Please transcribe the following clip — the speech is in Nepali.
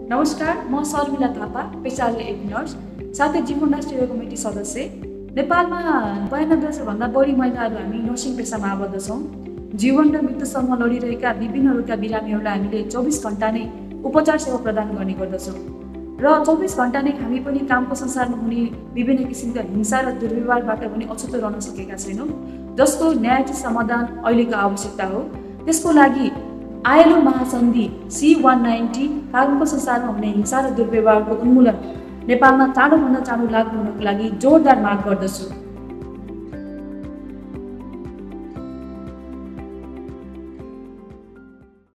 नमस्कार, म शर्मिला थापा, पेसाले एक नर्स, साथै GEFONT राष्ट्रिय कमिटी सदस्य। नेपालमा 92 वर्षभन्दा बढी महिलाहरू हामी नर्सिङ पेसामा आबद्ध छौँ। जीवन र मृत्युसँग लडिरहेका विभिन्न रोगका बिरामीहरूलाई हामीले 24 घण्टा नै उपचार सेवा प्रदान गर्ने गर्दछौँ र 24 घण्टा नै हामी पनि कामको संसारमा हुने विभिन्न किसिमका हिंसा र दुर्व्यवहारबाट पनि अछुतो रहन सकेका छैनौँ, जसको न्यायाधीश समाधान अहिलेको आवश्यकता हो। त्यसको लागि ILO महासन्धि C190 कामको संसारमा हुने हिंसा र दुर्व्यवहारको उन्मूलन नेपालमा चाँडोभन्दा चाँडो लागू हुनको लागि जोरदार माग गर्दछु।